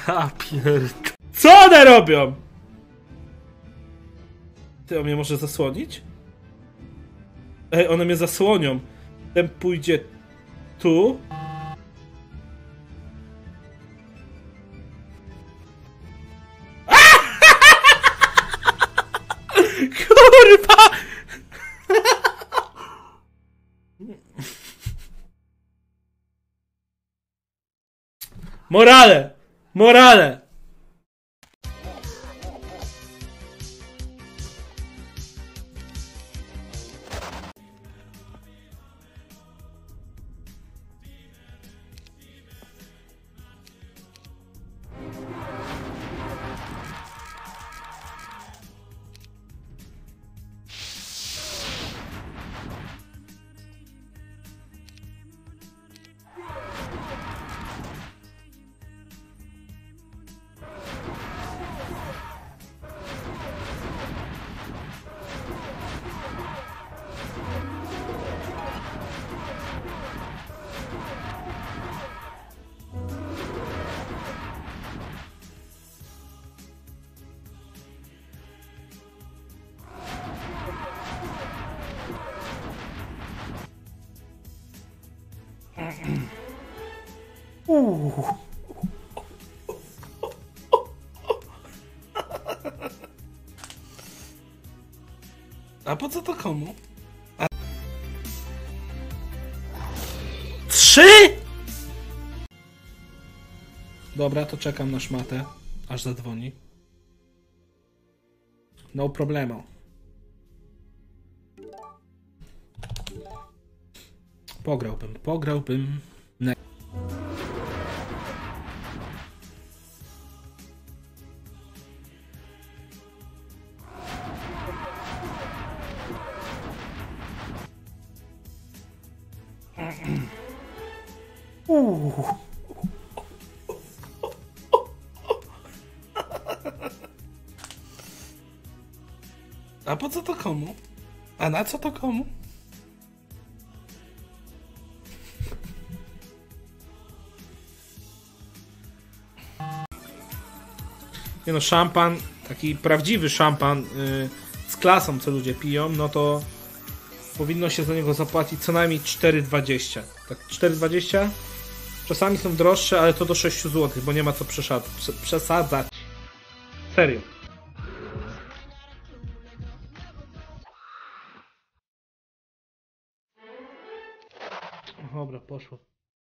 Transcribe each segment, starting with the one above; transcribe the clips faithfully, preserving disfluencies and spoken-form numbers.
A pierd... Co one robią? Ty, on mnie może zasłonić? Ej, one mnie zasłonią. Ten pójdzie tu. Kurwa! Morale! Morale! Uuu. A po co to komu? A... Trzy?! Dobra, to czekam na szmatę, aż zadzwoni. No problemo. Pograłbym, pograłbym. Ne Uuu. A po co to komu? A na co to komu? Nie no, szampan, taki prawdziwy szampan yy, z klasą, co ludzie piją, no to powinno się za niego zapłacić co najmniej cztery dwadzieścia. Tak, cztery dwadzieścia? Czasami są droższe, ale to do sześć złotych, bo nie ma co przesadzać. Serio. Dobra, poszło.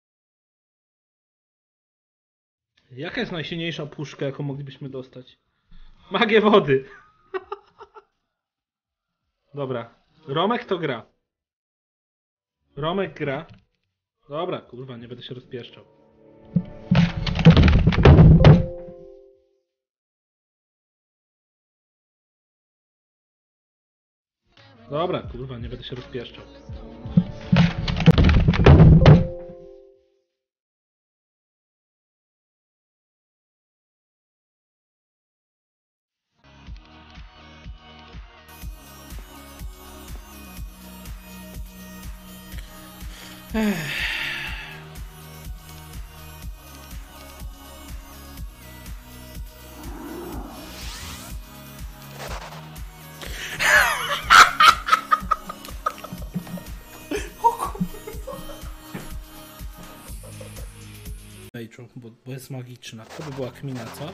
Jaka jest najsilniejsza puszka, jaką moglibyśmy dostać? Magię wody! Dobra. Romek to gra. Romek gra. Dobra, kurwa, nie będę się rozpieszczał. Dobra, kurwa, nie będę się rozpieszczał. Ech. Bo, bo jest magiczna. To by była kmina, co?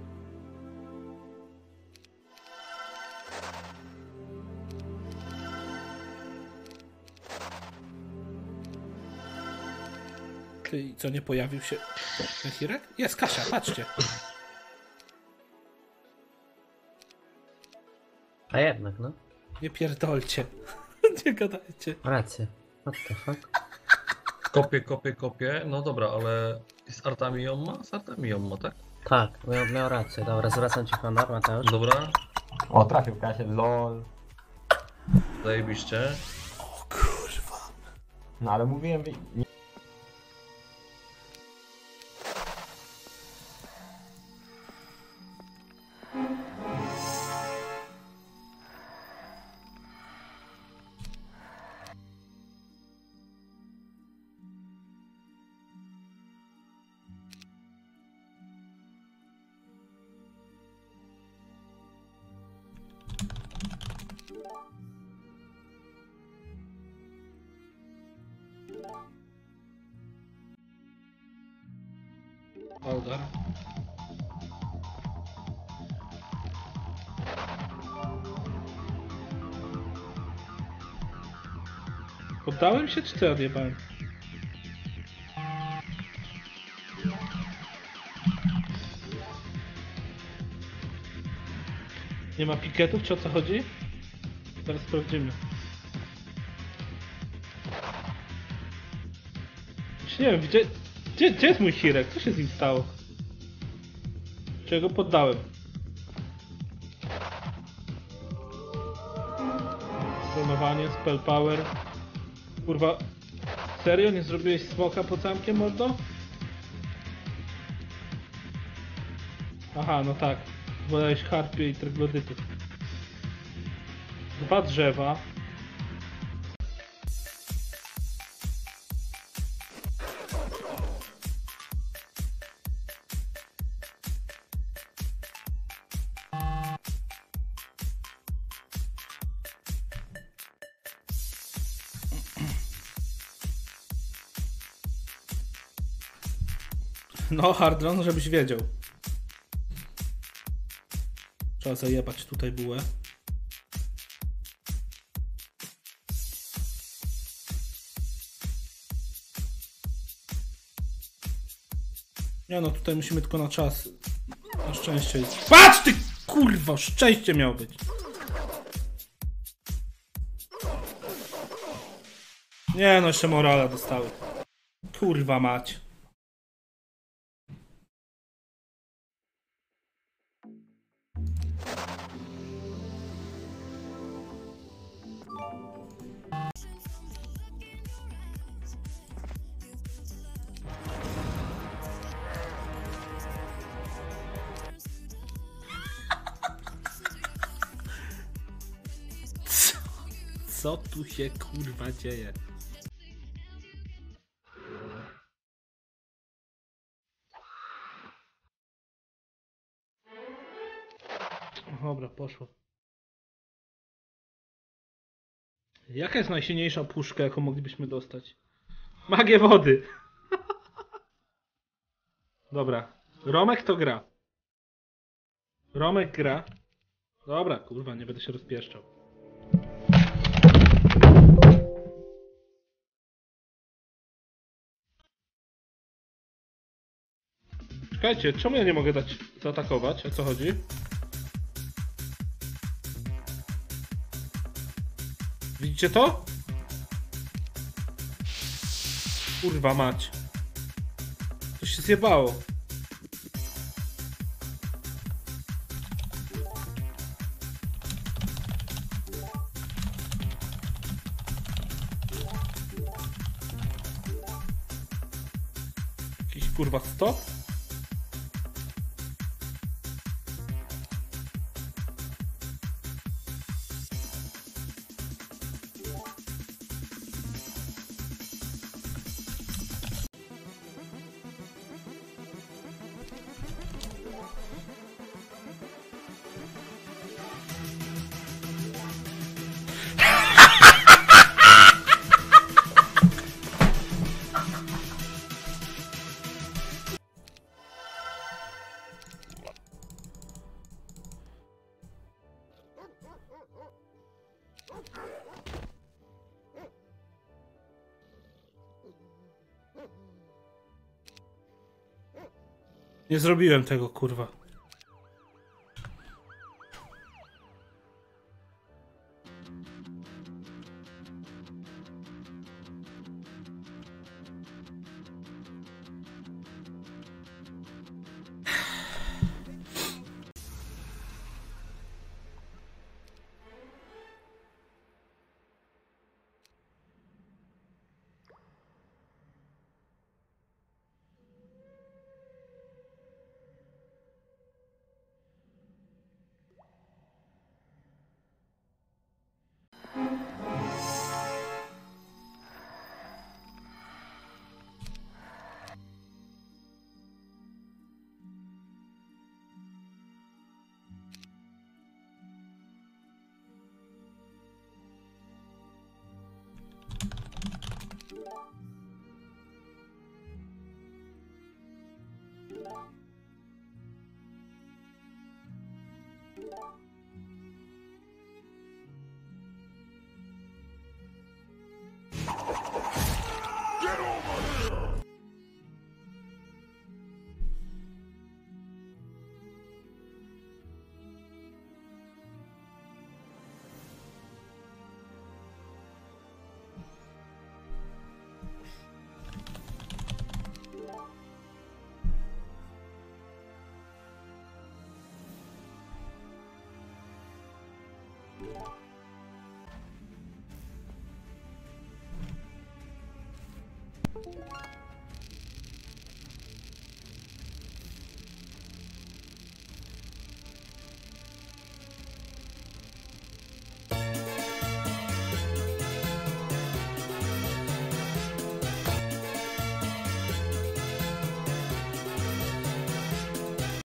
Ty, co, nie pojawił się ten Hirek? Jest Kasia, patrzcie. A jednak, no. Nie pierdolcie. Nie gadajcie. Rację. What the fuck? Kopię, kopię, kopię. No dobra, ale z Artamią ma? Z Artamią ma, tak? Tak, miał, miał rację. Dobra, zwracam ci honor, Mateusz. Dobra. O, trafił Kasię, lol. Zajebiście. O kurwa. No ale mówiłem... Nie... Olgar. Poddałem się, czy co odjebałem? Nie ma piketów, czy o co chodzi? Zaraz sprawdzimy. Już nie wiem, gdzie, gdzie, gdzie jest mój Hirek? Co się z nim stało? Czy ja go poddałem? Sklonowanie, spell power. Kurwa, serio? Nie zrobiłeś smoka pod zamkiem, mordo? Aha, no tak. Wolałeś harpie i troglodytów. Dwa drzewa. No, Hardron, żebyś wiedział. Trzeba zajebać tutaj bułę. Nie no, tutaj musimy tylko na czas. Na szczęście. Patrz ty kurwa, szczęście miało być. Nie no, jeszcze morala dostały. Kurwa mać. Co tu się kurwa dzieje? Dobra, poszło. Jaka jest najsilniejsza puszka, jaką moglibyśmy dostać? Magię wody! Dobra. Romek to gra. Romek gra. Dobra, kurwa, nie będę się rozpieszczał. Czekajcie, czemu ja nie mogę dać zaatakować? O co chodzi? Widzicie to? Kurwa mać. To się zjebało. Jakiś kurwa stop? Nie zrobiłem tego, kurwa.